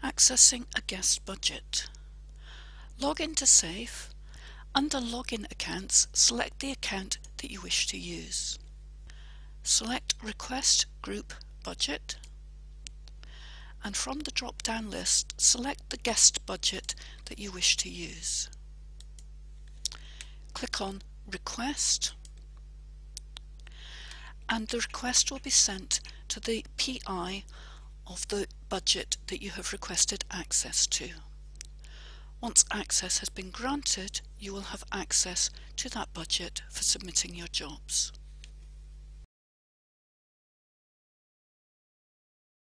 Accessing a guest budget. Log into SAFE. Under Login Accounts, select the account that you wish to use. Select Request Group Budget, and from the drop-down list, select the guest budget that you wish to use. Click on Request, and the request will be sent to the PI of the budget that you have requested access to. Once access has been granted, you will have access to that budget for submitting your jobs.